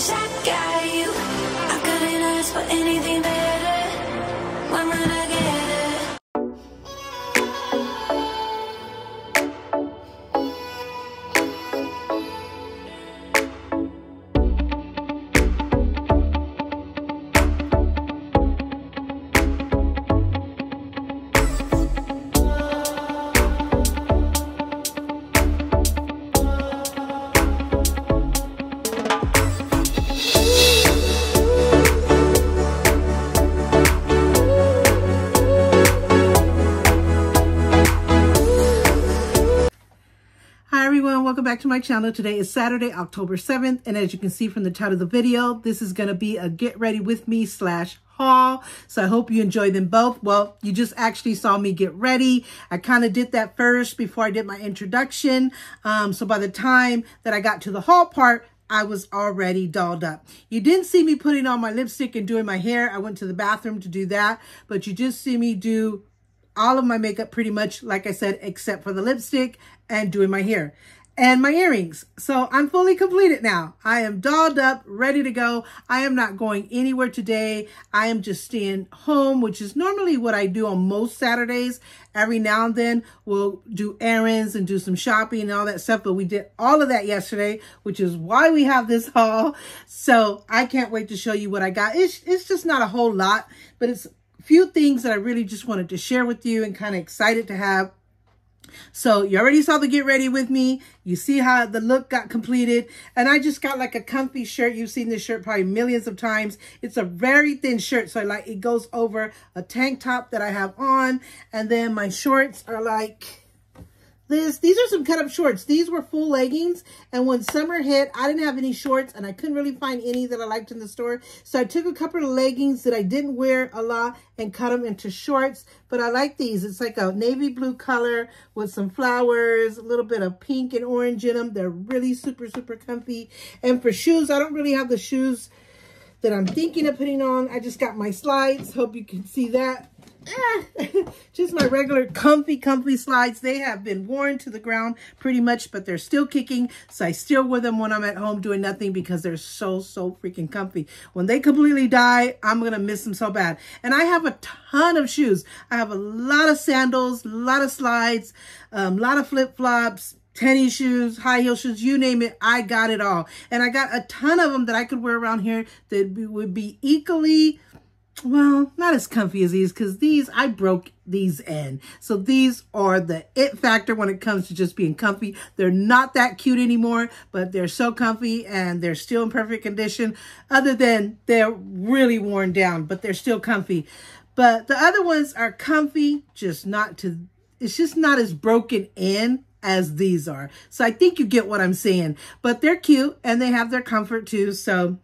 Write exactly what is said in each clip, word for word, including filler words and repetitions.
wish I got you. I couldn't ask for anything better. When will I get it? Welcome back to my channel. Today is Saturday, October seventh, and as you can see from the title of the video, this is going to be a get ready with me slash haul. So I hope you enjoy them both. Well, you just actually saw me get ready. I kind of did that first before I did my introduction. Um, so by the time that I got to the haul part, I was already dolled up. You didn't see me putting on my lipstick and doing my hair. I went to the bathroom to do that, but you just see me do all of my makeup pretty much, like I said, except for the lipstick and doing my hair and my earrings. So I'm fully completed now. I am dolled up, ready to go. I am not going anywhere today. I am just staying home, which is normally what I do on most Saturdays. Every now and then we'll do errands and do some shopping and all that stuff. But we did all of that yesterday, which is why we have this haul. So I can't wait to show you what I got. It's, it's just not a whole lot, but it's a few things that I really just wanted to share with you and kind of excited to have. So you already saw the get ready with me. You see how the look got completed. And I just got like a comfy shirt. You've seen this shirt probably millions of times. It's a very thin shirt. So like it goes over a tank top that I have on. And then my shorts are like this. These are some cut up shorts. These were full leggings. And when summer hit, I didn't have any shorts and I couldn't really find any that I liked in the store. So I took a couple of leggings that I didn't wear a lot and cut them into shorts. But I like these. It's like a navy blue color with some flowers, a little bit of pink and orange in them. They're really super, super comfy. And for shoes, I don't really have the shoes that I'm thinking of putting on. I just got my slides. Hope you can see that. Ah, just my regular comfy, comfy slides. They have been worn to the ground pretty much, but they're still kicking. So I still wear them when I'm at home doing nothing because they're so, so freaking comfy. When they completely die, I'm going to miss them so bad. And I have a ton of shoes. I have a lot of sandals, a lot of slides, a um, lot of flip-flops, tennis shoes, high heel shoes, you name it, I got it all. And I got a ton of them that I could wear around here that would be equally, well, not as comfy as these, because these, I broke these in. So these are the it factor when it comes to just being comfy. They're not that cute anymore, but they're so comfy and they're still in perfect condition, other than they're really worn down, but they're still comfy. But the other ones are comfy, just not to, it's just not as broken in as these are. So I think you get what I'm saying, but they're cute and they have their comfort too. So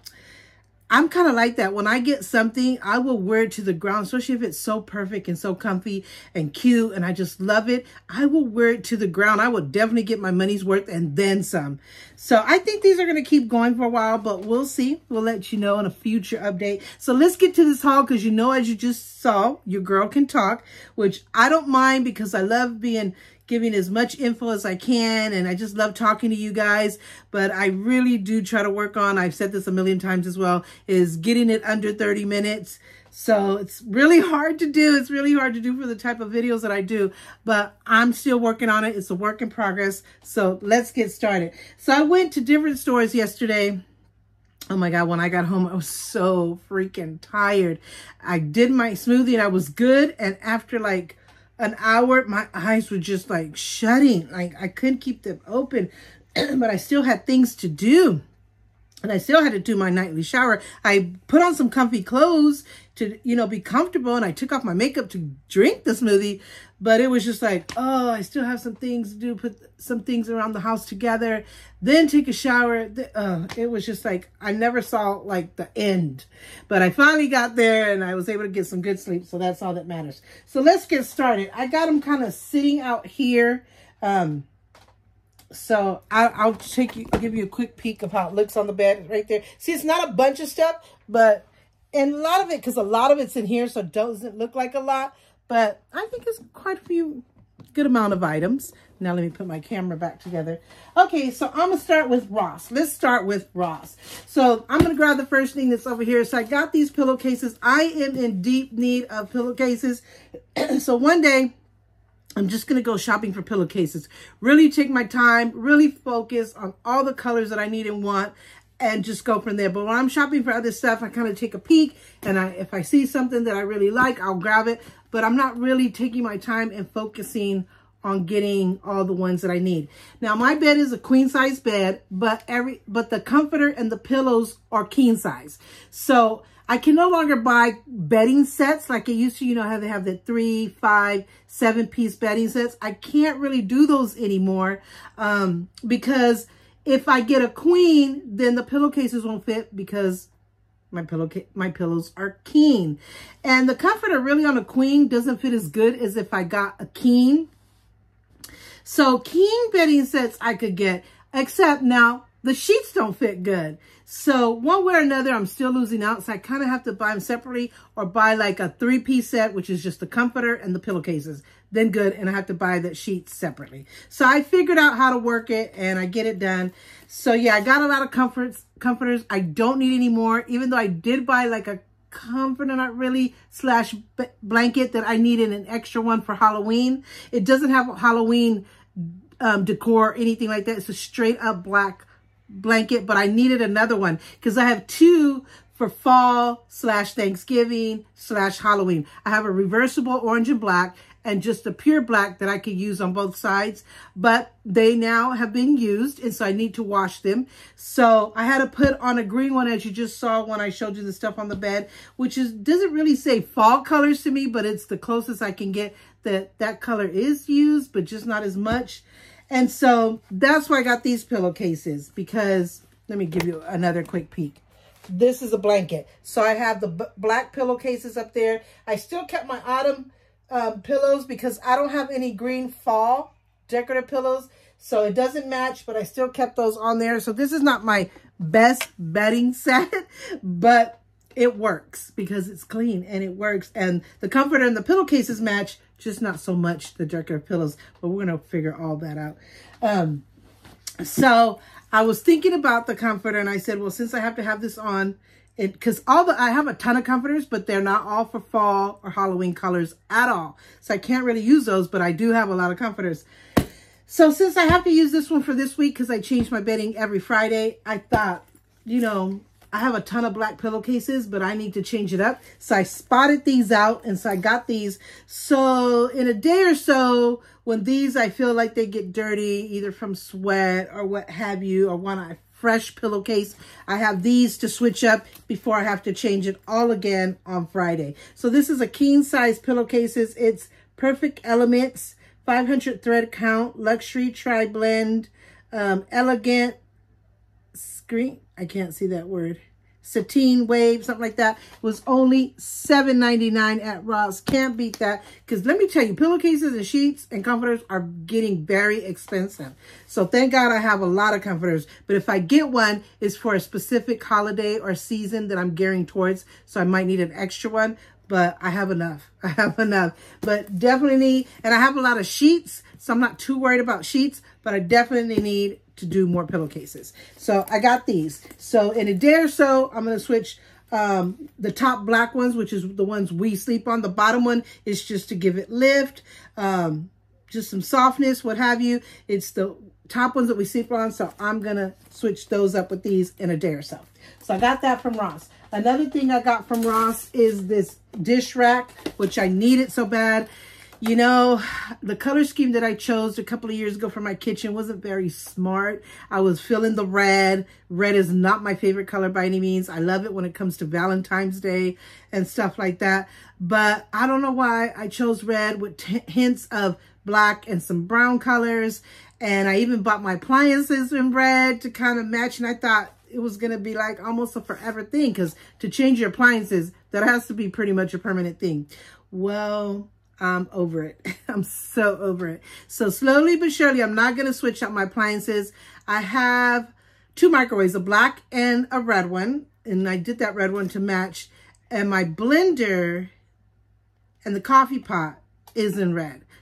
I'm kind of like that. When I get something, I will wear it to the ground, especially if it's so perfect and so comfy and cute and I just love it. I will wear it to the ground. I will definitely get my money's worth and then some. So I think these are going to keep going for a while, but we'll see. We'll let you know in a future update. So let's get to this haul because you know, as you just saw, your girl can talk, which I don't mind because I love being giving as much info as I can, and I just love talking to you guys. But I really do try to work on, I've said this a million times as well, is getting it under thirty minutes. So it's really hard to do. It's really hard to do for the type of videos that I do, but I'm still working on it. It's a work in progress. So let's get started. So I went to different stores yesterday. Oh my God, when I got home, I was so freaking tired. I did my smoothie and I was good. And after like an hour, my eyes were just like shutting. Like I couldn't keep them open, but I still had things to do. And I still had to do my nightly shower. I put on some comfy clothes to, you know, be comfortable. And I took off my makeup to drink the smoothie. But it was just like, oh, I still have some things to do. Put some things around the house together. Then take a shower. Uh, it was just like, I never saw like the end. But I finally got there and I was able to get some good sleep. So that's all that matters. So let's get started. I got them kind of sitting out here. Um, So I'll, I'll take you, give you a quick peek of how it looks on the bed right there. See, it's not a bunch of stuff, but, and a lot of it, because a lot of it's in here, so it doesn't look like a lot, but I think it's quite a few good amount of items. Now let me put my camera back together. Okay, so I'm gonna start with Ross. Let's start with Ross. So I'm gonna grab the first thing that's over here. So I got these pillowcases. I am in deep need of pillowcases. So one day, I'm just gonna go shopping for pillowcases. Really take my time, really focus on all the colors that I need and want, and just go from there. But when I'm shopping for other stuff, I kind of take a peek, and I, if I see something that I really like, I'll grab it. But I'm not really taking my time and focusing on getting all the ones that I need. Now, my bed is a queen size bed, but every but the comforter and the pillows are king size. So I can no longer buy bedding sets like I used to, you know, how they have the three, five, seven piece bedding sets. I can't really do those anymore um, because if I get a queen, then the pillowcases won't fit because my pillow my pillows are king. And the comforter really on a queen doesn't fit as good as if I got a king. So king bedding sets I could get, except now the sheets don't fit good. So one way or another, I'm still losing out. So I kind of have to buy them separately or buy like a three piece set, which is just the comforter and the pillowcases. Then good. And I have to buy the sheets separately. So I figured out how to work it and I get it done. So yeah, I got a lot of comforts, comforters. I don't need any more, even though I did buy like a comforter, not really, slash blanket that I needed an extra one for Halloween. It doesn't have Halloween um, decor or anything like that. It's a straight up black blanket, but I needed another one because I have two for fall slash Thanksgiving slash Halloween. I have a reversible orange and black and just a pure black that I could use on both sides, but they now have been used and so I need to wash them. So I had to put on a green one, as you just saw when I showed you the stuff on the bed, which is doesn't really say fall colors to me, but it's the closest I can get that that color is used, but just not as much. And so that's why I got these pillowcases, because let me give you another quick peek. This is a blanket. So I have the b black pillowcases up there. I still kept my autumn um, pillows because I don't have any green fall decorative pillows. So it doesn't match, but I still kept those on there. So this is not my best bedding set, but it works because it's clean and it works. And the comforter and the pillowcases match, just not so much the decorative pillows, but we're going to figure all that out. Um, so I was thinking about the comforter and I said, well, since I have to have this on, it because all the I have a ton of comforters, but they're not all for fall or Halloween colors at all. So I can't really use those, but I do have a lot of comforters. So since I have to use this one for this week, because I change my bedding every Friday, I thought, you know, I have a ton of black pillowcases, but I need to change it up. So I spotted these out, and so I got these. So in a day or so, when these, I feel like they get dirty, either from sweat or what have you, or want a fresh pillowcase, I have these to switch up before I have to change it all again on Friday. So this is a king size pillowcases. It's Perfect Elements, five hundred thread count, luxury tri-blend, um, elegant screen. I can't see that word. Sateen wave, something like that. It was only seven ninety-nine at Ross. Can't beat that. Because let me tell you, pillowcases and sheets and comforters are getting very expensive. So thank God I have a lot of comforters. But if I get one, it's for a specific holiday or season that I'm gearing towards. So I might need an extra one. But I have enough. I have enough. But definitely need, and I have a lot of sheets. So I'm not too worried about sheets. But I definitely need to do more pillowcases. So I got these. So in a day or so, I'm going to switch um, the top black ones, which is the ones we sleep on. The bottom one is just to give it lift, um, just some softness, what have you. It's the top ones that we sleep on. So I'm going to switch those up with these in a day or so. So I got that from Ross. Another thing I got from Ross is this dish rack, which I needed so bad. You know, the color scheme that I chose a couple of years ago for my kitchen wasn't very smart. I was feeling the red. Red is not my favorite color by any means. I love it when it comes to Valentine's Day and stuff like that. But I don't know why I chose red with t hints of black and some brown colors. And I even bought my appliances in red to kind of match. And I thought it was going to be like almost a forever thing, because to change your appliances, that has to be pretty much a permanent thing. Well, I'm over it. I'm so over it. So slowly but surely, I'm not going to switch out my appliances. I have two microwaves, a black and a red one. And I did that red one to match. And my blender and the coffee pot is in red.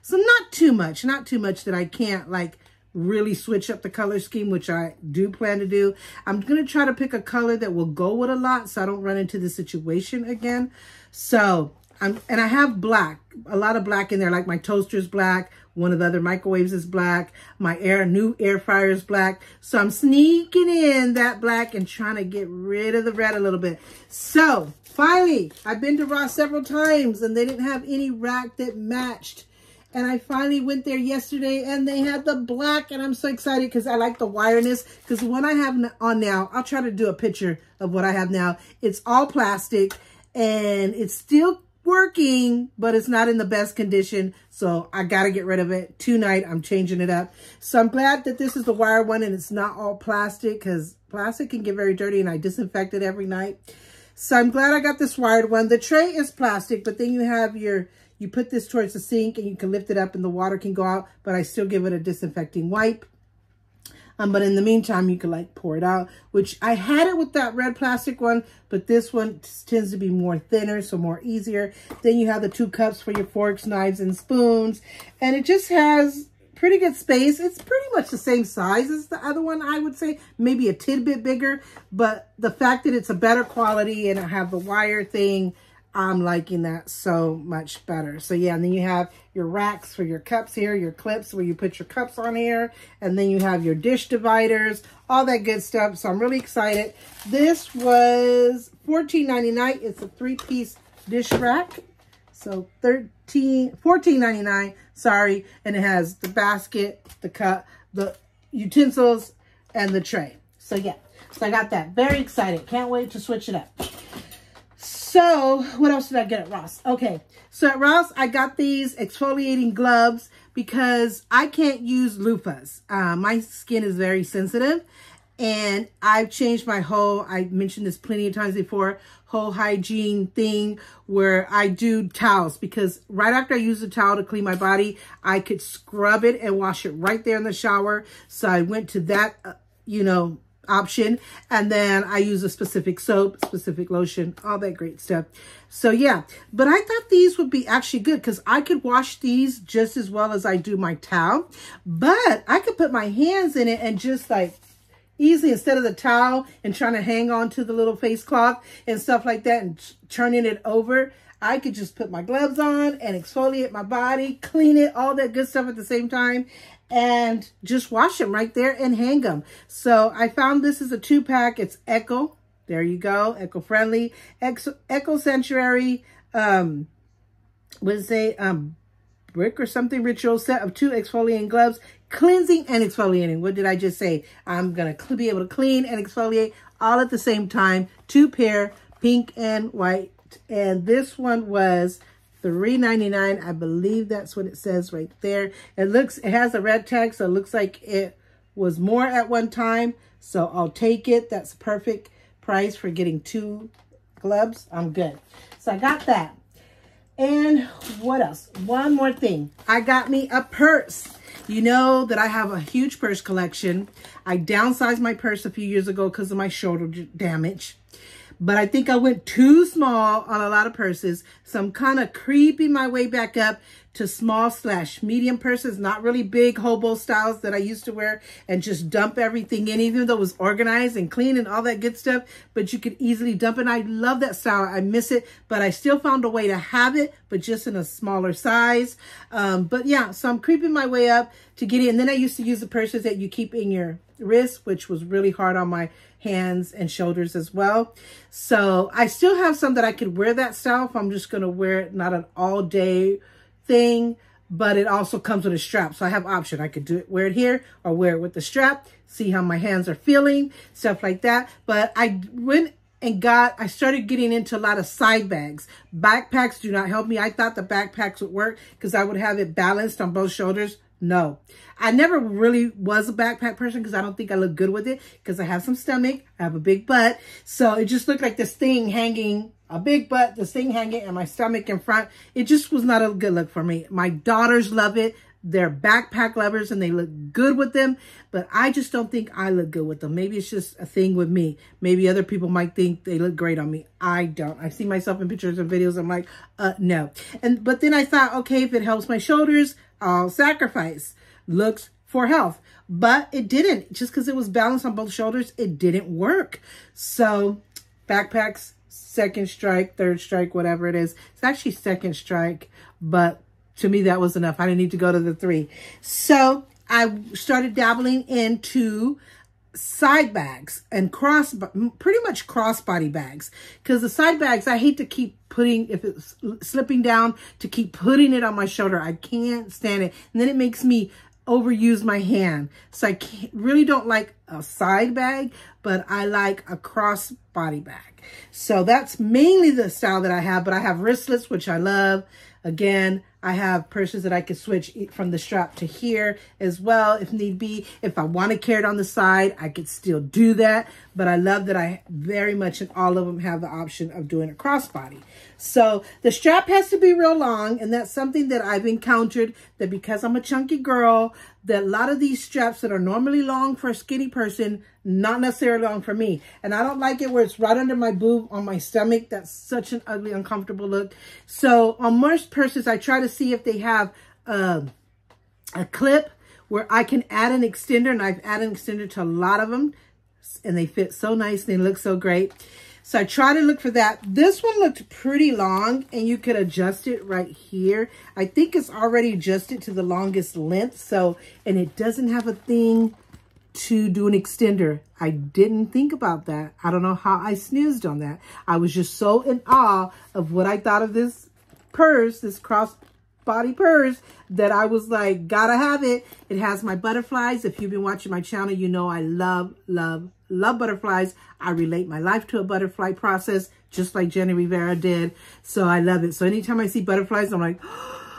So not too much, not too much that I can't like really switch up the color scheme, which I do plan to do. I'm going to try to pick a color that will go with a lot so I don't run into the situation again. So, I'm, and I have black, a lot of black in there, like my toaster's black. One of the other microwaves is black. My air new air fryer is black. So I'm sneaking in that black and trying to get rid of the red a little bit. So finally, I've been to Ross several times and they didn't have any rack that matched. And I finally went there yesterday and they had the black, and I'm so excited because I like the wireness. Because the one I have on now, I'll try to do a picture of what I have now. It's all plastic and it's still working, but it's not in the best condition. So I got to get rid of it. Tonight, I'm changing it up. So I'm glad that this is the wire one and it's not all plastic, because plastic can get very dirty and I disinfect it every night. So I'm glad I got this wired one. The tray is plastic, but then you have your, you put this towards the sink and you can lift it up and the water can go out, but I still give it a disinfecting wipe. Um, but in the meantime, you can like pour it out, which I had it with that red plastic one, but this one tends to be more thinner, so more easier. Then you have the two cups for your forks, knives, and spoons. And it just has pretty good space. It's pretty much the same size as the other one, I would say, maybe a tidbit bigger. But the fact that it's a better quality and I have the wire thing, I'm liking that so much better. So yeah, and then you have your racks for your cups here, your clips where you put your cups on here, and then you have your dish dividers, all that good stuff. So I'm really excited. This was fourteen ninety-nine. It's a three-piece dish rack. So thirteen, fourteen ninety-nine, sorry. And it has the basket, the cup, the utensils, and the tray. So yeah, so I got that. Very excited. Can't wait to switch it up. So what else did I get at Ross? Okay, so at Ross, I got these exfoliating gloves because I can't use loofahs. Uh, my skin is very sensitive, and I've changed my whole, I mentioned this plenty of times before, whole hygiene thing where I do towels, because right after I use the towel to clean my body, I could scrub it and wash it right there in the shower. So I went to that, uh, you know, option, and then I use a specific soap, specific lotion, all that great stuff. So yeah, but I thought these would be actually good because I could wash these just as well as I do my towel, but I could put my hands in it and just like easily, instead of the towel and trying to hang on to the little face cloth and stuff like that and turning it over, I could just put my gloves on and exfoliate my body, clean it, all that good stuff at the same time, and just wash them right there and hang them. So I found this is a two pack. It's Eco. There you go. Eco-friendly. Eco, Eco Sanctuary, um, what did it say? Um, brick or something ritual set of two exfoliating gloves, cleansing and exfoliating. What did I just say? I'm going to be able to clean and exfoliate all at the same time. Two pair, pink and white. And this one was three ninety-nine. I believe that's what it says right there. It looks, it has a red tag, so it looks like it was more at one time. So I'll take it. That's a perfect price for getting two gloves. I'm good. So I got that. And what else? One more thing. I got me a purse. You know that I have a huge purse collection. I downsized my purse a few years ago because of my shoulder damage. But I think I went too small on a lot of purses. So I'm kind of creeping my way back up to small slash medium purses, not really big hobo styles that I used to wear and just dump everything in, even though it was organized and clean and all that good stuff. But you could easily dump it. And I love that style. I miss it, but I still found a way to have it, but just in a smaller size. Um, but yeah, so I'm creeping my way up to get it. And then I used to use the purses that you keep in your wrist, which was really hard on my hands and shoulders as well. So I still have some that I could wear that style if I'm just going to wear it, not an all day thing, but it also comes with a strap. So I have option. I could do it, wear it here or wear it with the strap, see how my hands are feeling, stuff like that. But I went and got, I started getting into a lot of side bags. Backpacks do not help me. I thought the backpacks would work because I would have it balanced on both shoulders. No, I never really was a backpack person because I don't think I look good with it because I have some stomach, I have a big butt. So it just looked like this thing hanging, a big butt, this thing hanging and my stomach in front. It just was not a good look for me. My daughters love it. They're backpack lovers and they look good with them, but I just don't think I look good with them. Maybe it's just a thing with me. Maybe other people might think they look great on me. I don't. I see myself in pictures and videos. I'm like, uh, no. And but then I thought, okay, if it helps my shoulders, I'll sacrifice looks for health. But it didn't. Just because it was balanced on both shoulders, it didn't work. So backpacks, second strike, third strike, whatever it is. It's actually second strike, but to me, that was enough. I didn't need to go to the three. So I started dabbling into side bags and cross, pretty much crossbody bags. Because the side bags, I hate to keep putting, if it's slipping down, to keep putting it on my shoulder. I can't stand it. And then it makes me overuse my hand. So I can't, really don't like a side bag, but I like a crossbody bag. So that's mainly the style that I have, but I have wristlets, which I love. Again, I have purses that I can switch from the strap to here as well if need be. If I want to carry it on the side, I could still do that. But I love that I very much in all of them have the option of doing a crossbody. So the strap has to be real long, and that's something that I've encountered, that because I'm a chunky girl, that a lot of these straps that are normally long for a skinny person, not necessarily long for me. And I don't like it where it's right under my boob on my stomach. That's such an ugly, uncomfortable look. So on most purses, I try to see if they have uh, a clip where I can add an extender, and I've added an extender to a lot of them, and they fit so nice and they look so great. So I try to look for that. This one looked pretty long, and you could adjust it right here. I think it's already adjusted to the longest length. So, and it doesn't have a thing to do an extender. I didn't think about that. I don't know how I snoozed on that. I was just so in awe of what I thought of this purse, this crossbody purse, that I was like, gotta have it. It has my butterflies. If you've been watching my channel, you know I love, love, love butterflies. I relate my life to a butterfly process, just like Jenny Rivera did. So I love it. So anytime I see butterflies, I'm like,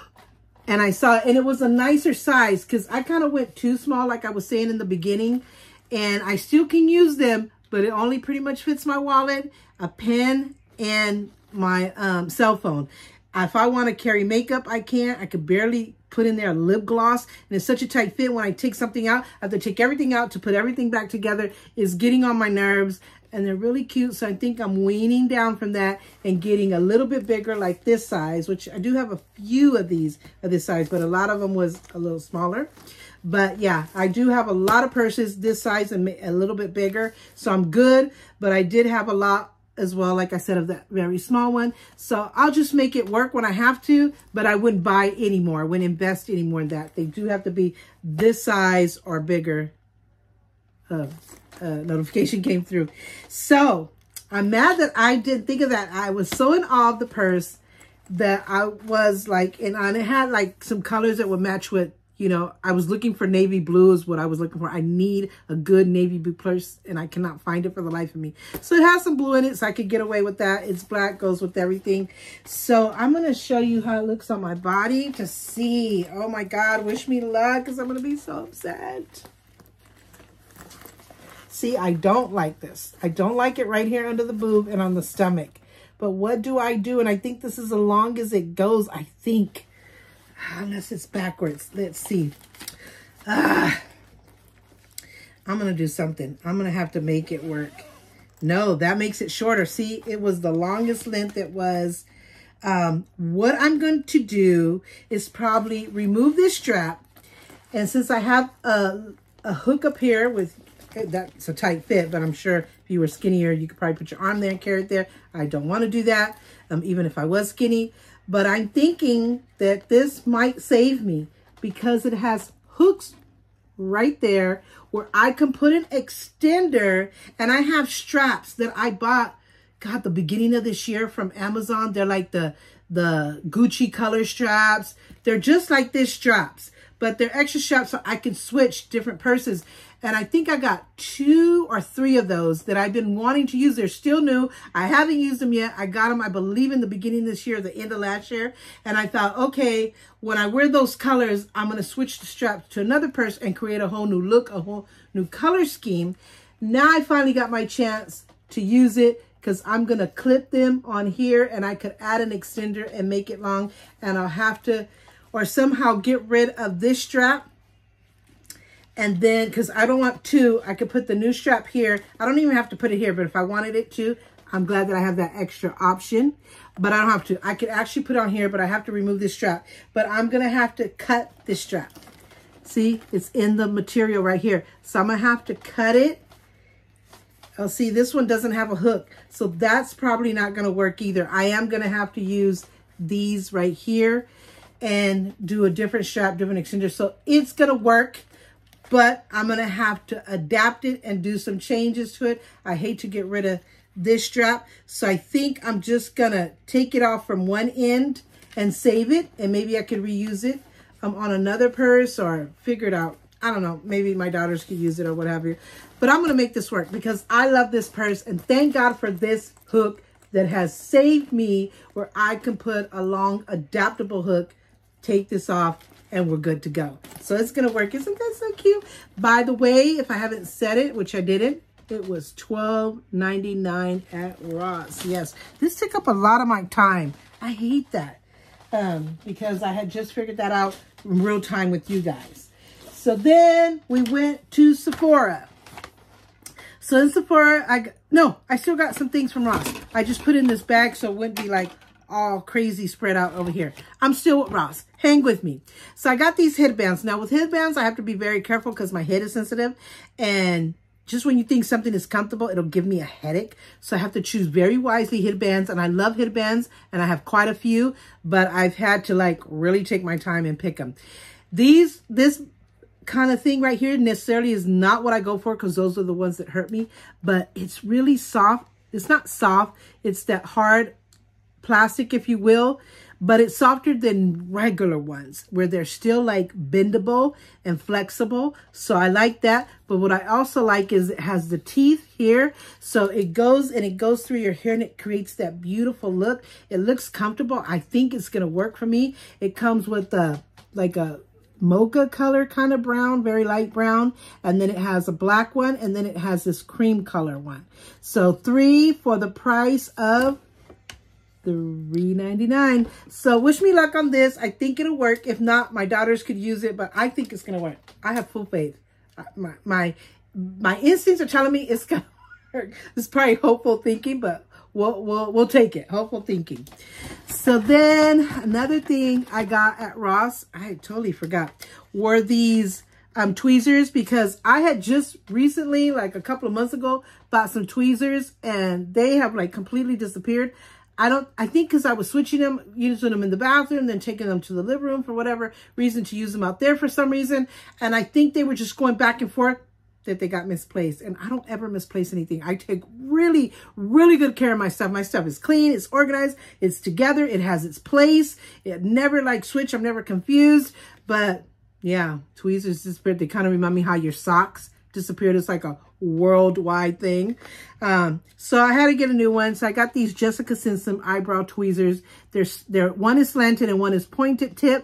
and I saw, and it was a nicer size, because I kind of went too small, like I was saying in the beginning, and I still can use them, but it only pretty much fits my wallet, a pen, and my um, cell phone. If I want to carry makeup, I can. I could barely put in there a lip gloss, and it's such a tight fit. When I take something out, I have to take everything out to put everything back together. It's getting on my nerves, and they're really cute. So I think I'm weaning down from that and getting a little bit bigger, like this size, which I do have a few of these of this size, but a lot of them was a little smaller. But yeah, I do have a lot of purses this size and a little bit bigger, so I'm good. But I did have a lot as well, like I said, of that very small one. So I'll just make it work when I have to, but I wouldn't buy any more. I wouldn't invest any more in that. They do have to be this size or bigger. Uh, uh, notification came through. So I'm mad that I didn't think of that. I was so in awe of the purse that I was like, and, and it had like some colors that would match with, you know, I was looking for navy blue is what I was looking for. I need a good navy blue purse, and I cannot find it for the life of me. So it has some blue in it, so I could get away with that. It's black, goes with everything. So I'm going to show you how it looks on my body to see. Oh my God, wish me luck, because I'm going to be so upset. See, I don't like this. I don't like it right here under the boob and on the stomach. But what do I do? And I think this is as long as it goes, I think. Unless it's backwards. Let's see. Ah, I'm going to do something. I'm going to have to make it work. No, that makes it shorter. See, it was the longest length it was. Um, what I'm going to do is probably remove this strap. And since I have a, a hook up here with, that's a tight fit, but I'm sure if you were skinnier, you could probably put your arm there and carry it there. I don't want to do that, um, even if I was skinny. But I'm thinking that this might save me because it has hooks right there where I can put an extender, and I have straps that I bought, God, the beginning of this year from Amazon. They're like the, the Gucci color straps. They're just like this straps, but they're extra straps so I can switch different purses. And I think I got two or three of those that I've been wanting to use. They're still new. I haven't used them yet. I got them, I believe, in the beginning of this year, the end of last year. And I thought, okay, when I wear those colors, I'm going to switch the straps to another purse and create a whole new look, a whole new color scheme. Now I finally got my chance to use it, because I'm going to clip them on here, and I could add an extender and make it long. And I'll have to or somehow get rid of this strap. And then, because I don't want two, I could put the new strap here. I don't even have to put it here, but if I wanted it to, I'm glad that I have that extra option. But I don't have to. I could actually put it on here, but I have to remove this strap. But I'm going to have to cut this strap. See, it's in the material right here. So I'm going to have to cut it. Oh, see, this one doesn't have a hook. So that's probably not going to work either. I am going to have to use these right here and do a different strap, different extender. So it's going to work. But I'm going to have to adapt it and do some changes to it. I hate to get rid of this strap. So I think I'm just going to take it off from one end and save it. And maybe I could reuse it um, on another purse or figure it out. I don't know. Maybe my daughters could use it or what have you. But I'm going to make this work because I love this purse. And thank God for this hook that has saved me where I can put a long adaptable hook, take this off, and we're good to go. So it's going to work. Isn't that so cute? By the way, if I haven't said it, which I didn't, it was twelve ninety-nine at Ross. Yes, this took up a lot of my time. I hate that um, because I had just figured that out in real time with you guys. So then we went to Sephora. So in Sephora, I got, no, I still got some things from Ross. I just put in this bag so it wouldn't be like all crazy spread out over here. I'm still with Ross. Hang with me. So I got these headbands. Now with headbands, I have to be very careful because my head is sensitive. And just when you think something is comfortable, it'll give me a headache. So I have to choose very wisely headbands. And I love headbands and I have quite a few, but I've had to like really take my time and pick them. These, this kind of thing right here necessarily is not what I go for because those are the ones that hurt me, but it's really soft. It's not soft. It's that hard plastic, if you will, but it's softer than regular ones where they're still like bendable and flexible. So I like that. But what I also like is it has the teeth here. So it goes and it goes through your hair and it creates that beautiful look. It looks comfortable. I think it's going to work for me. It comes with a, like a mocha color kind of brown, very light brown. And then it has a black one. And then it has this cream color one. So three for the price of three ninety-nine. So wish me luck on this. I think it'll work. If not, my daughters could use it, but I think it's gonna work. I have full faith. My my my instincts are telling me it's gonna work. It's probably hopeful thinking, but we'll we'll we'll take it. Hopeful thinking. So then another thing I got at Ross, I totally forgot, were these um tweezers because I had just recently, like a couple of months ago, bought some tweezers and they have like completely disappeared. I don't, I think because I was switching them, using them in the bathroom, then taking them to the living room for whatever reason to use them out there for some reason. And I think they were just going back and forth that they got misplaced. And I don't ever misplace anything. I take really, really good care of my stuff. My stuff is clean, it's organized, it's together, it has its place. It never like switch, I'm never confused. But yeah, tweezers disappeared. They kind of remind me how your socks disappeared. It's like a worldwide thing. Um, so I had to get a new one. So I got these Jessica Simpson eyebrow tweezers. There's there one is slanted and one is pointed tip.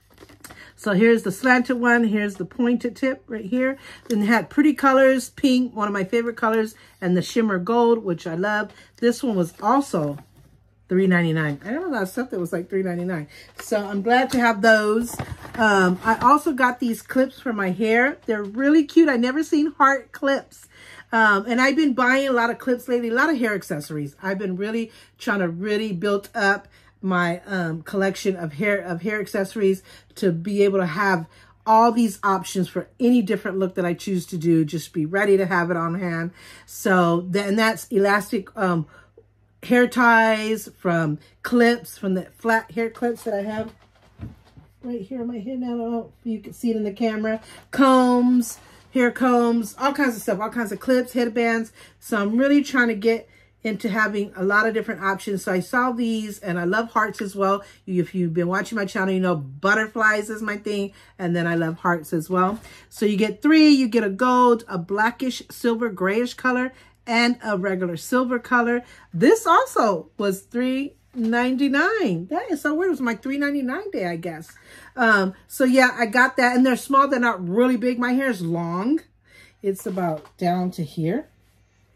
So here's the slanted one. Here's the pointed tip right here. Then it had pretty colors, pink, one of my favorite colors, and the shimmer gold, which I love. This one was also three ninety-nine. I know a lot of stuff that was like three ninety-nine. So I'm glad to have those. Um, I also got these clips for my hair. They're really cute. I never seen heart clips. Um, and I've been buying a lot of clips lately, a lot of hair accessories. I've been really trying to really build up my um, collection of hair of hair accessories to be able to have all these options for any different look that I choose to do. Just be ready to have it on hand. So then that's elastic um, hair ties, from clips, from the flat hair clips that I have right here on my head now. I don't know if you can see it in the camera. Combs, hair combs, all kinds of stuff, all kinds of clips, headbands. So I'm really trying to get into having a lot of different options. So I saw these and I love hearts as well. If you've been watching my channel, you know butterflies is my thing. And then I love hearts as well. So you get three, you get a gold, a blackish, silver, grayish color, and a regular silver color. This also was three ninety-nine. That is so weird. It was my three ninety-nine day, I guess. Um, so yeah, I got that. And they're small. They're not really big. My hair is long. It's about down to here.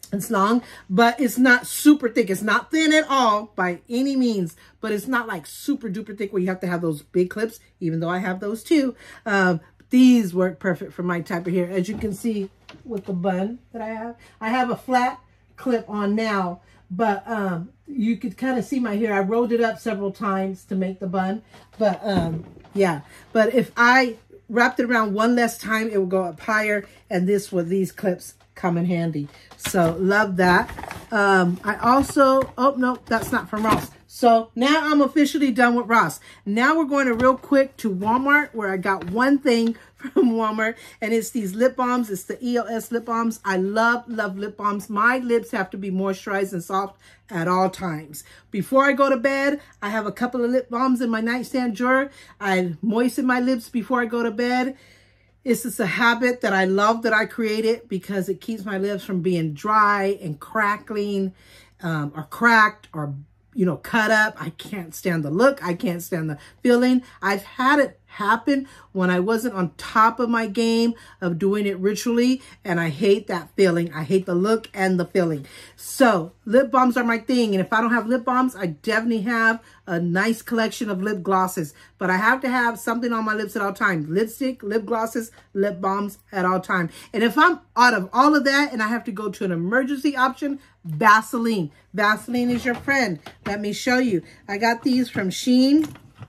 It's long, but it's not super thick. It's not thin at all by any means, but it's not like super duper thick where you have to have those big clips, even though I have those too. Um, these work perfect for my type of hair. As you can see with the bun that I have, I have a flat clip on now, but um, you could kind of see my hair. I rolled it up several times to make the bun, but um, yeah. But if I wrapped it around one less time, it will go up higher, and this with these clips come in handy. So love that. Um, I also, oh no, that's not from Ross. So now I'm officially done with Ross. Now we're going to real quick to Walmart, where I got one thing from Walmart, and it's these lip balms. It's the E O S lip balms. I love, love lip balms. My lips have to be moisturized and soft at all times. Before I go to bed, I have a couple of lip balms in my nightstand drawer. I moisten my lips before I go to bed. It's just a habit that I love that I created because it keeps my lips from being dry and crackling um, or cracked or, you know, cut up. I can't stand the look. I can't stand the feeling. I've had it happen when I wasn't on top of my game of doing it ritually, and I hate that feeling. I hate the look and the feeling. So lip balms are my thing, and if I don't have lip balms, I definitely have a nice collection of lip glosses, but I have to have something on my lips at all times. Lipstick, lip glosses, lip balms at all time. And if I'm out of all of that and I have to go to an emergency option, Vaseline. Vaseline is your friend. Let me show you. I got these from Shein.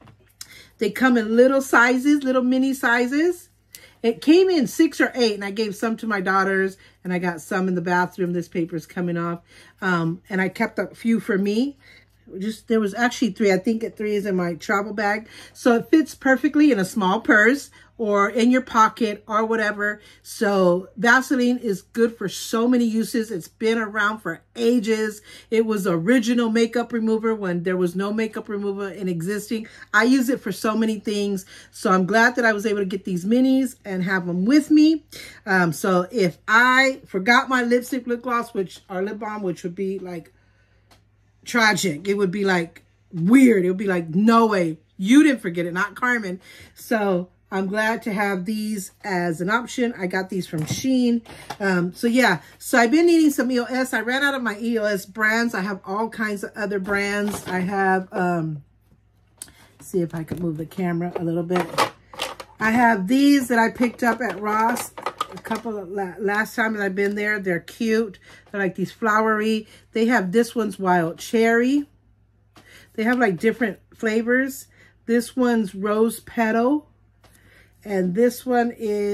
They come in little sizes, little mini sizes. It came in six or eight, and I gave some to my daughters, and I got some in the bathroom. This paper's coming off. Um, and I kept a few for me. Just there was actually three. I think it three is in my travel bag. So it fits perfectly in a small purse or in your pocket or whatever. So Vaseline is good for so many uses. It's been around for ages. It was original makeup remover when there was no makeup remover in existing. I use it for so many things. So I'm glad that I was able to get these minis and have them with me. Um, so if I forgot my lipstick, lip gloss, which or lip balm, which would be like tragic. It would be like weird. It would be like, no way. You didn't forget it, not Carmen. So I'm glad to have these as an option. I got these from Shein. Um, so yeah, so I've been needing some E O S. I ran out of my E O S brands. I have all kinds of other brands. I have, um, see if I can move the camera a little bit. I have these that I picked up at Ross a couple of la last time that I've been there. They're cute. They're like these flowery. They have this one's wild cherry. They have like different flavors. This one's rose petal. And this one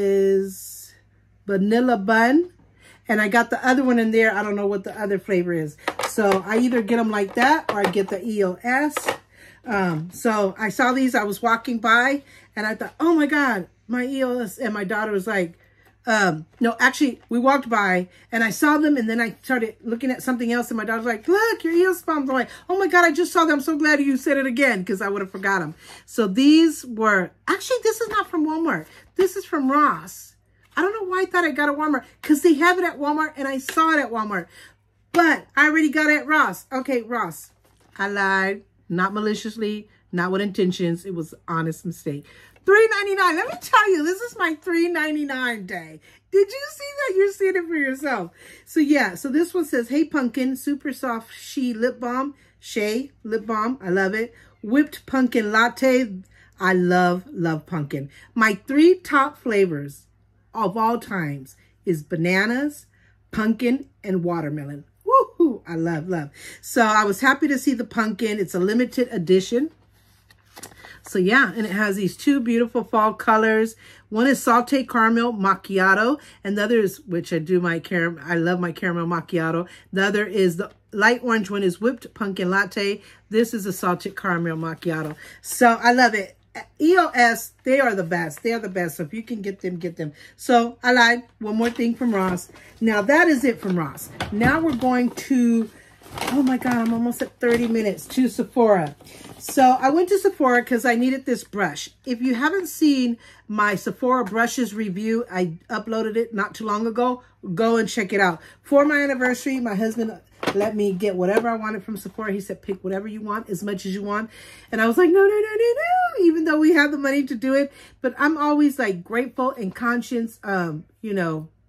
is vanilla bun. And I got the other one in there. I don't know what the other flavor is. So I either get them like that or I get the E O S. Um, so I saw these. I was walking by and I thought, oh my God, my E O S. And my daughter was like, um, no, actually we walked by and I saw them, and then I started looking at something else, and my daughter was like, look, your E O S bombs. I'm like, oh my God, I just saw them. I'm so glad you said it again, because I would have forgot them. So these were, actually, this is not from Walmart. This is from Ross. I don't know why I thought I got it at Walmart, because they have it at Walmart and I saw it at Walmart, but I already got it at Ross. Okay, Ross, I lied, not maliciously, not with intentions. It was an honest mistake. three ninety-nine. Let me tell you, this is my three ninety-nine day. Did you see that? You're seeing it for yourself. So yeah, so this one says, Hey Pumpkin, Super Soft Shea Lip Balm. Shea Lip Balm. I love it. Whipped Pumpkin Latte. I love, love pumpkin. My three top flavors of all times is bananas, pumpkin, and watermelon. Woohoo! I love, love. So I was happy to see the pumpkin. It's a limited edition. So yeah, and it has these two beautiful fall colors. One is Salted Caramel Macchiato, and the other is, which I do my caramel, I love my caramel macchiato. The other is the light orange one is Whipped Pumpkin Latte. This is a Salted Caramel Macchiato. So I love it. E O S, they are the best. They are the best. So if you can get them, get them. So I lied. One more thing from Ross. Now that is it from Ross. Now we're going to, oh my God, I'm almost at thirty minutes, to Sephora. So I went to Sephora because I needed this brush. If you haven't seen my Sephora brushes review, I uploaded it not too long ago. Go and check it out. For my anniversary, my husband let me get whatever I wanted from Sephora. He said, pick whatever you want, as much as you want. And I was like, no, no, no, no, no, even though we have the money to do it. But I'm always like grateful and conscious, um, you know,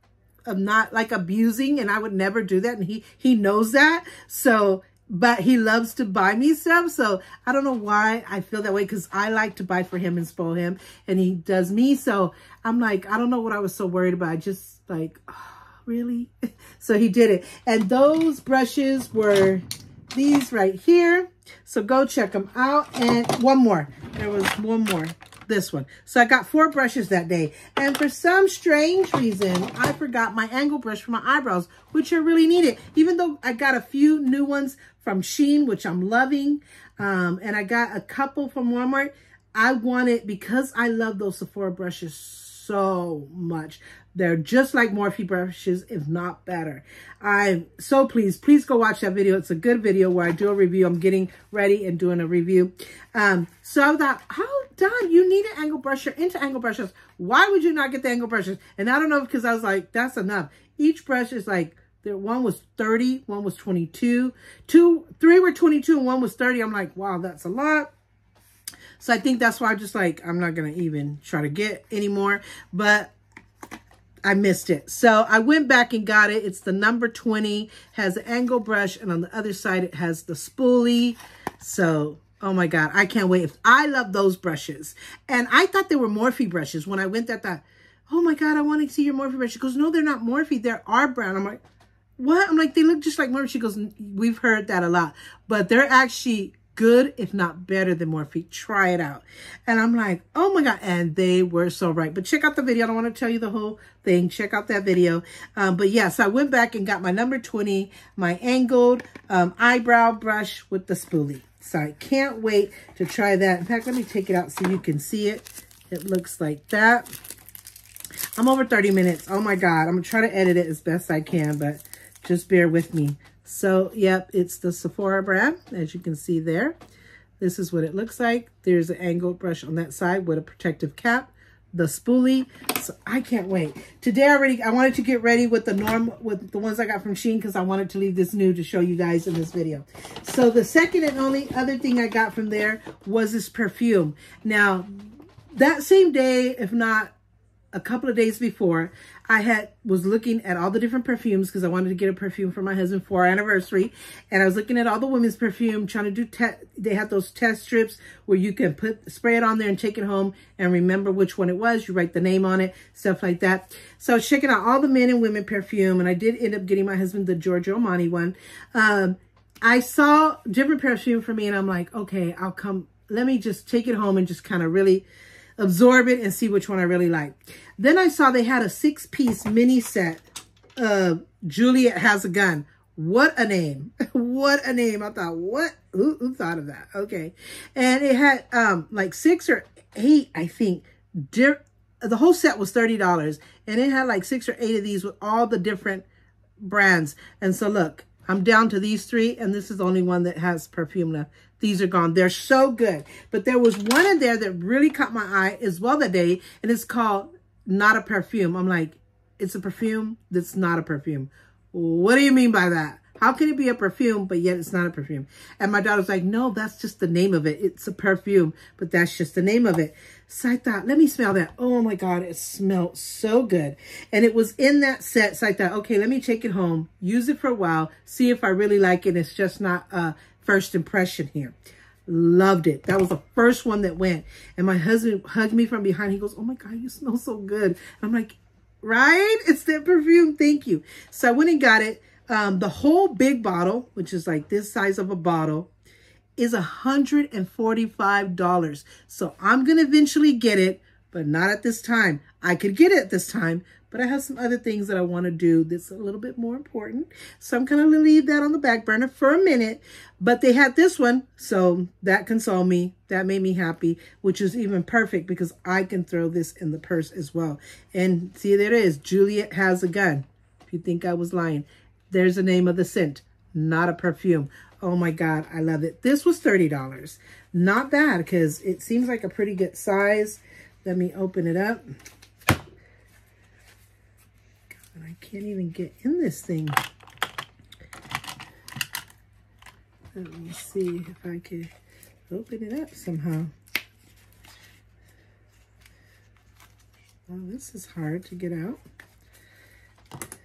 I'm not like abusing, and I would never do that. And he, he knows that. So, but he loves to buy me stuff. So I don't know why I feel that way, because I like to buy for him and spoil him, and he does me. So I'm like, I don't know what I was so worried about. I just like, oh, really? So he did it. And those brushes were these right here. So go check them out. And one more. There was one more. This one. So I got four brushes that day. And for some strange reason, I forgot my angle brush for my eyebrows, which I really needed. Even though I got a few new ones from Shein, which I'm loving. Um, and I got a couple from Walmart. I wanted, because I love those Sephora brushes so much. They're just like Morphe brushes, if not better. I'm so pleased. Please go watch that video. It's a good video where I do a review. I'm getting ready and doing a review. Um, so I thought, how done? You need an angle brush. You're into angle brushes. Why would you not get the angle brushes? And I don't know, because I was like, that's enough. Each brush is like, there, one was thirty, one was twenty-two, two, three were twenty-two, and one was thirty. I'm like, wow, that's a lot. So I think that's why I'm just like, I'm not going to even try to get anymore. But I missed it. So I went back and got it. It's the number twenty, has the angle brush, and on the other side it has the spoolie. So, oh my God, I can't wait. I love those brushes. And I thought they were Morphe brushes. When I went there, I thought, oh my God, I want to see your Morphe brush. She goes, no, they're not Morphe. They're our brand. I'm like, what? I'm like, they look just like Morphe. She goes, we've heard that a lot. But they're actually good, if not better than Morphe. Try it out. And I'm like, oh my God. And they were so right. But check out the video. I don't want to tell you the whole thing. Check out that video. Um, but yes, yeah, so I went back and got my number twenty, my angled um, eyebrow brush with the spoolie. So I can't wait to try that. In fact, let me take it out so you can see it. It looks like that. I'm over thirty minutes. Oh my God. I'm going to try to edit it as best I can, but just bear with me. So, yep, it's the Sephora brand, as you can see there. This is what it looks like. There's an angled brush on that side with a protective cap, the spoolie. So I can't wait. Today I already, I wanted to get ready with the norm, with the ones I got from Shein, because I wanted to leave this new to show you guys in this video. So the second and only other thing I got from there was this perfume. Now, that same day, if not a couple of days before, I had was looking at all the different perfumes, because I wanted to get a perfume for my husband for our anniversary. And I was looking at all the women's perfume, trying to do te they had those test strips where you can put spray it on there and take it home and remember which one it was. You write the name on it, stuff like that. So I was checking out all the men and women perfume, and I did end up getting my husband the Giorgio Armani one. Um, I saw different perfume for me, and I'm like, okay, I'll come. Let me just take it home and just kind of really absorb it and see which one I really like. Then I saw they had a six-piece mini set of Juliet Has a Gun. What a name. What a name. I thought, what? Who, who thought of that? Okay. And it had um like six or eight, I think. The whole set was thirty dollars. And it had like six or eight of these with all the different brands. And so look, I'm down to these three, and this is the only one that has perfume left. These are gone. They're so good. But there was one in there that really caught my eye as well that day, and it's called Not a Perfume. I'm like, it's a perfume that's not a perfume. What do you mean by that? How can it be a perfume, but yet it's not a perfume? And my daughter's like, no, that's just the name of it. It's a perfume, but that's just the name of it. So I thought, let me smell that. Oh my God, it smelled so good. And it was in that set. So I thought, okay, let me take it home, use it for a while, see if I really like it. It's just not a first impression here. Loved it. That was the first one that went. And my husband hugged me from behind. He goes, oh my God, you smell so good. And I'm like, right? It's that perfume. Thank you. So I went and got it. Um, the whole big bottle, which is like this size of a bottle, is one hundred forty-five dollars. So I'm going to eventually get it, but not at this time. I could get it at this time, but I have some other things that I want to do that's a little bit more important. So I'm going to leave that on the back burner for a minute. But they had this one, so that consoled me. That made me happy, which is even perfect because I can throw this in the purse as well. And see, there it is. Juliet Has a Gun. If you think I was lying. There's the name of the scent. Not a perfume. Oh my God, I love it. This was thirty dollars. Not bad because it seems like a pretty good size. Let me open it up. I can't even get in this thing. Let me see if I can open it up somehow. Oh, this is hard to get out.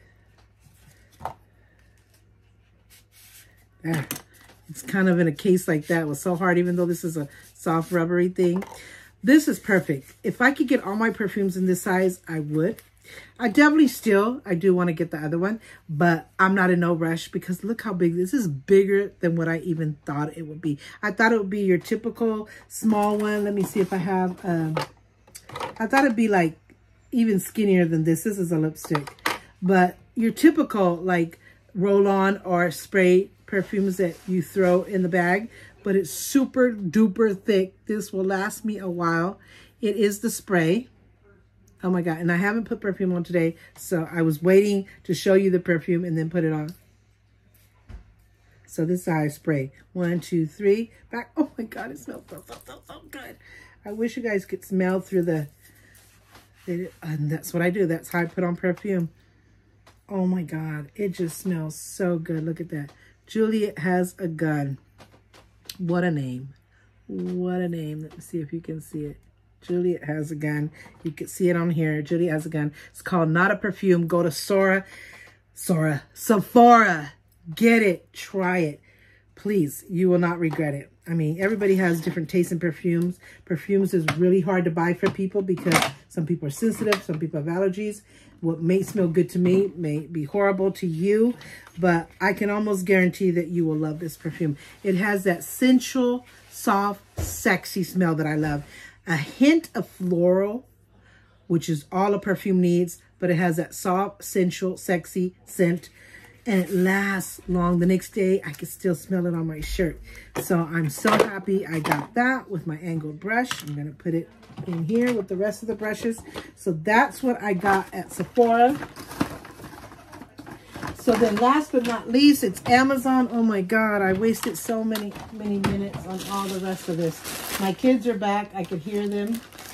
ah, it's kind of in a case like that. It was so hard, even though this is a soft rubbery thing. This is perfect. If I could get all my perfumes in this size, I would. I definitely still, I do want to get the other one, but I'm not in no rush because look how big, this is bigger than what I even thought it would be. I thought it would be your typical small one. Let me see if I have, um, I thought it'd be like even skinnier than this. This is a lipstick, but your typical like roll-on or spray perfumes that you throw in the bag, but it's super duper thick. This will last me a while. It is the spray. Oh my God. And I haven't put perfume on today. So I was waiting to show you the perfume and then put it on. So this is how I spray. One, two, three, back. Oh my God. It smells so, so, so, so good. I wish you guys could smell through the, it, and that's what I do. That's how I put on perfume. Oh my God. It just smells so good. Look at that. Juliet Has a Gun. What a name. What a name. Let me see if you can see it. Juliet Has a Gun. You can see it on here. Juliet Has a Gun. It's called Not a Perfume. Go to Sora. Sora. Sephora. Get it. Try it. Please. You will not regret it. I mean, everybody has different tastes in perfumes. Perfumes is really hard to buy for people because some people are sensitive. Some people have allergies. What may smell good to me may be horrible to you. But I can almost guarantee that you will love this perfume. It has that sensual, soft, sexy smell that I love. A hint of floral, which is all a perfume needs, but it has that soft, sensual, sexy scent, and it lasts long. The next day, I can still smell it on my shirt. So I'm so happy I got that with my angled brush. I'm gonna put it in here with the rest of the brushes. So that's what I got at Sephora. So then last but not least, it's Amazon. Oh my God, I wasted so many, many minutes on all the rest of this. My kids are back. I could hear them.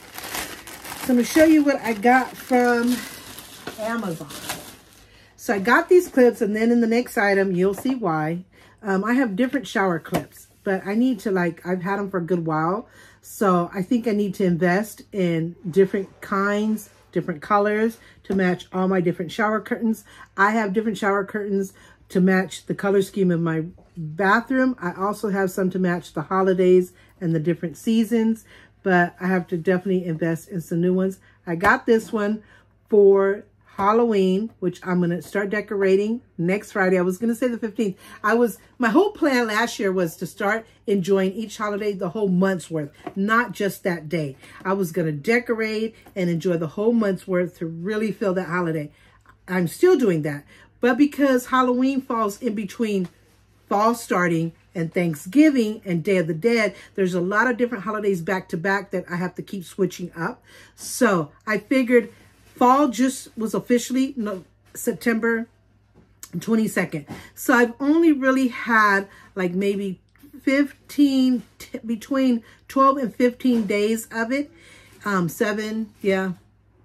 So I'm going to show you what I got from Amazon. So I got these clips, and then in the next item, you'll see why. Um, I have different shower clips, but I need to like, I've had them for a good while. So I think I need to invest in different kinds, different colors to match all my different shower curtains. I have different shower curtains to match the color scheme of my bathroom. I also have some to match the holidays and the different seasons, but I have to definitely invest in some new ones. I got this one for Halloween, which I'm going to start decorating next Friday. I was going to say the fifteenth. I was, my whole plan last year was to start enjoying each holiday the whole month's worth, not just that day. I was going to decorate and enjoy the whole month's worth to really feel that holiday. I'm still doing that. But because Halloween falls in between fall starting and Thanksgiving and Day of the Dead, there's a lot of different holidays back to back that I have to keep switching up. So I figured fall just was officially no, September twenty-second. So I've only really had like maybe fifteen, t between twelve and fifteen days of it. Um, seven, yeah.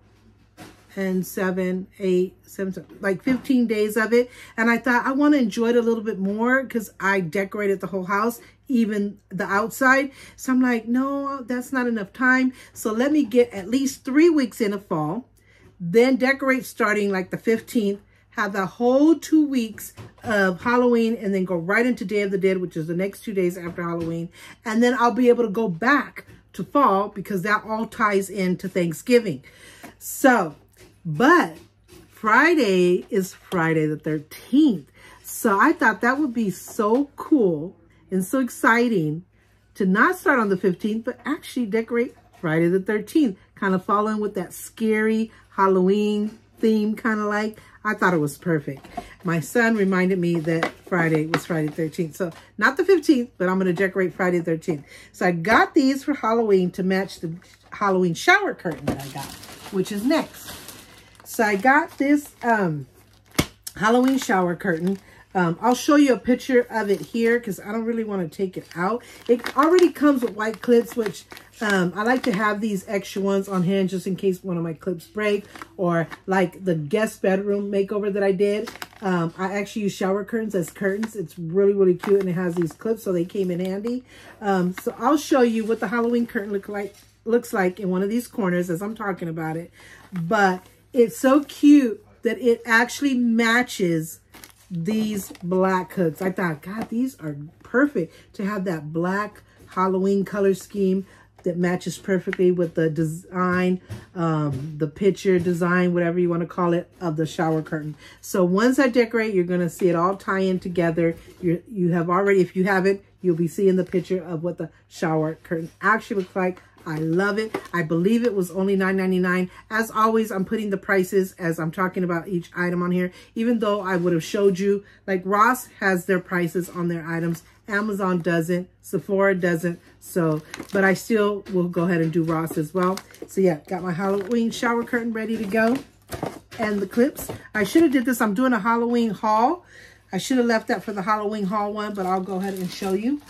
And seven, eight, seven, seven, like fifteen days of it. And I thought I want to enjoy it a little bit more because I decorated the whole house, even the outside. So I'm like, no, that's not enough time. So let me get at least three weeks in of fall. Then decorate starting like the fifteenth, have the whole two weeks of Halloween, and then go right into Day of the Dead, which is the next two days after Halloween. And then I'll be able to go back to fall because that all ties into Thanksgiving. So, but Friday is Friday the thirteenth. So I thought that would be so cool and so exciting to not start on the fifteenth, but actually decorate Friday the thirteenth, kind of following with that scary Halloween theme, kind of like. I thought it was perfect. My son reminded me that Friday was Friday the thirteenth. So not the fifteenth, but I'm going to decorate Friday the thirteenth. So I got these for Halloween to match the Halloween shower curtain that I got, which is next. So I got this um, Halloween shower curtain. Um, I'll show you a picture of it here because I don't really want to take it out. It already comes with white clips, which um, I like to have these extra ones on hand just in case one of my clips break, or like the guest bedroom makeover that I did. Um, I actually use shower curtains as curtains. It's really, really cute, and it has these clips, so they came in handy. Um, so I'll show you what the Halloween curtain look like, looks like in one of these corners as I'm talking about it. But it's so cute that it actually matches these black hooks. I thought, God, these are perfect to have that black Halloween color scheme that matches perfectly with the design, um, the picture design, whatever you want to call it, of the shower curtain. So once I decorate, you're going to see it all tie in together. You you have already, if you haven't, you'll be seeing the picture of what the shower curtain actually looks like. I love it. I believe it was only nine ninety-nine. As always, I'm putting the prices as I'm talking about each item on here, even though I would have showed you, like Ross has their prices on their items. Amazon doesn't, Sephora doesn't, so, but I still will go ahead and do Ross as well. So yeah, got my Halloween shower curtain ready to go. And the clips. I should have did this. I'm doing a Halloween haul. I should have left that for the Halloween haul one, but I'll go ahead and show you.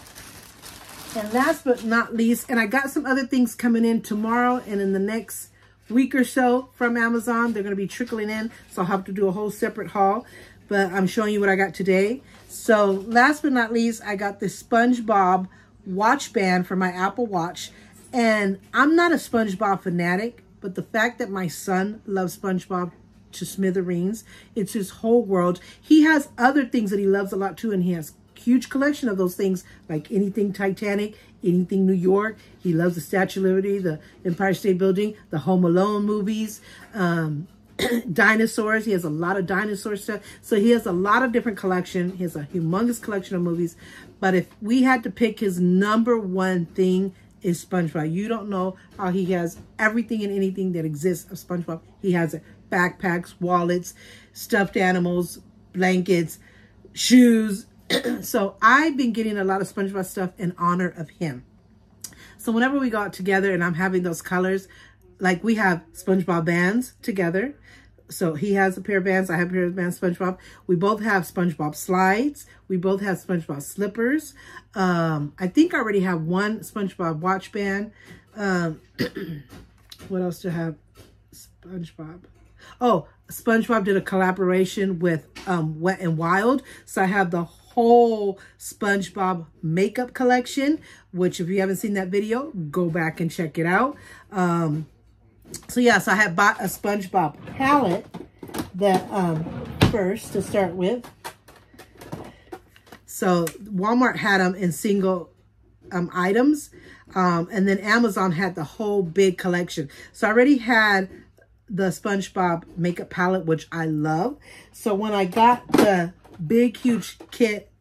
And last but not least, and I got some other things coming in tomorrow and in the next week or so from Amazon. They're going to be trickling in, so I'll have to do a whole separate haul. But I'm showing you what I got today. So last but not least, I got this SpongeBob watch band for my Apple Watch. And I'm not a SpongeBob fanatic, but the fact that my son loves SpongeBob to smithereens, it's his whole world. He has other things that he loves a lot too, and he has a huge collection of those things, like anything Titanic, anything New York. He loves the Statue of Liberty, the Empire State Building, the Home Alone movies, um, dinosaurs. He has a lot of dinosaur stuff. So he has a lot of different collection. He has a humongous collection of movies. But if we had to pick his number one thing, is SpongeBob. You don't know how he has everything and anything that exists of SpongeBob. He has it. Backpacks, wallets, stuffed animals, blankets, shoes. So I've been getting a lot of SpongeBob stuff in honor of him. So whenever we go out together and I'm having those colors, like we have SpongeBob bands together. So he has a pair of bands, I have a pair of bands, SpongeBob. We both have SpongeBob slides. We both have SpongeBob slippers. Um, I think I already have one SpongeBob watch band. Um, what else do I have? SpongeBob. Oh, SpongeBob did a collaboration with um, Wet and Wild. So I have the whole SpongeBob makeup collection, which if you haven't seen that video, go back and check it out. Um, so yeah, so I had bought a SpongeBob palette that um, first to start with. So Walmart had them in single um, items. Um, and then Amazon had the whole big collection. So I already had the SpongeBob makeup palette, which I love. So when I got the big, huge kit,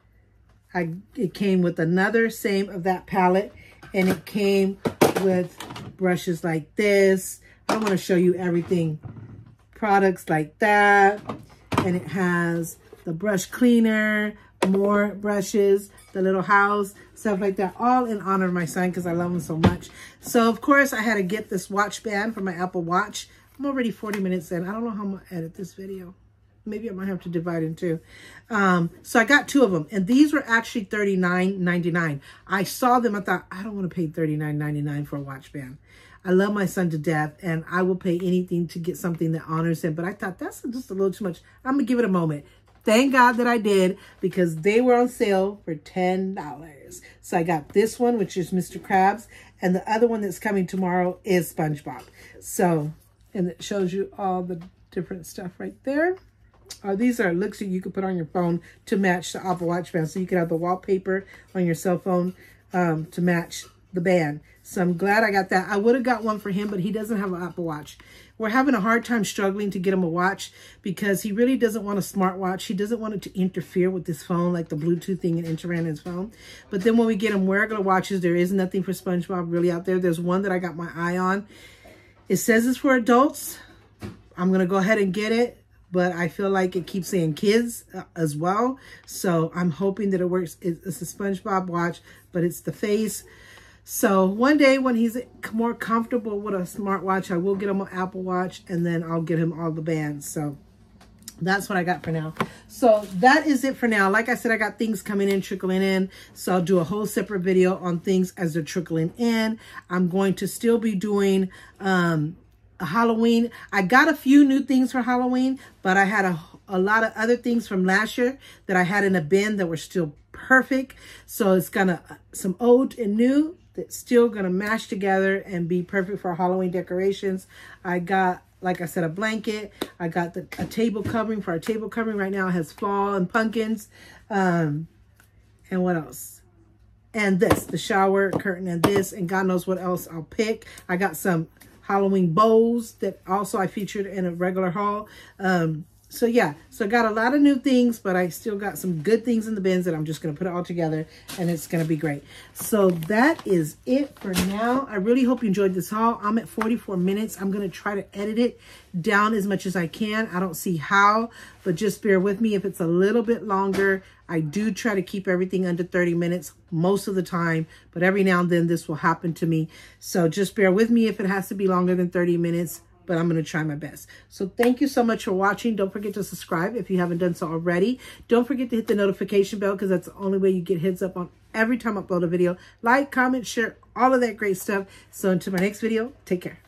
I it came with another same of that palette. And it came with brushes like this. I want to show you everything. Products like that. And it has the brush cleaner, more brushes, the little house, stuff like that, all in honor of my son because I love him so much. So of course I had to get this watch band for my Apple Watch. I'm already forty minutes in. I don't know how I'm gonna edit this video. Maybe I might have to divide in two. Um, so I got two of them, and these were actually thirty-nine ninety-nine. I saw them, I thought, I don't want to pay thirty-nine ninety-nine for a watch band. I love my son to death, and I will pay anything to get something that honors him. But I thought that's just a little too much. I'm gonna give it a moment. Thank God that I did, because they were on sale for ten dollars. So I got this one, which is Mister Krabs, and the other one that's coming tomorrow is SpongeBob. So, and it shows you all the different stuff right there. Uh, these are looks that you could put on your phone to match the Apple Watch band. So you can have the wallpaper on your cell phone um, to match the band. So I'm glad I got that. I would have got one for him, but he doesn't have an Apple Watch. We're having a hard time struggling to get him a watch because he really doesn't want a smartwatch. He doesn't want it to interfere with his phone, like the Bluetooth thing and interfere in his phone. But then when we get him regular watches, there is nothing for SpongeBob really out there. There's one that I got my eye on. It says it's for adults. I'm going to go ahead and get it, but I feel like it keeps saying kids uh, as well. So I'm hoping that it works. It's a SpongeBob watch, but it's the face. So one day when he's more comfortable with a smartwatch, I will get him an Apple Watch, and then I'll get him all the bands. So that's what I got for now. So that is it for now. Like I said, I got things coming in, trickling in. So I'll do a whole separate video on things as they're trickling in. I'm going to still be doing um, a Halloween. I got a few new things for Halloween, but I had a, a lot of other things from last year that I had in a bin that were still perfect. So it's gonna some old and new that's still gonna mash together and be perfect for Halloween decorations. I got like I said, a blanket. I got the a table covering for our table covering right now. It has fall and pumpkins. Um, and what else? And this, the shower curtain and this, and God knows what else I'll pick. I got some Halloween bows that also I featured in a regular haul. Um, So yeah, so I got a lot of new things, but I still got some good things in the bins that I'm just going to put it all together, and it's going to be great. So that is it for now. I really hope you enjoyed this haul. I'm at forty-four minutes. I'm going to try to edit it down as much as I can. I don't see how, but just bear with me if it's a little bit longer. I do try to keep everything under thirty minutes most of the time, but every now and then this will happen to me. So just bear with me if it has to be longer than thirty minutes. But I'm going to try my best. So thank you so much for watching. Don't forget to subscribe if you haven't done so already. Don't forget to hit the notification bell because that's the only way you get heads up on every time I upload a video. Like, comment, share, all of that great stuff. So until my next video, take care.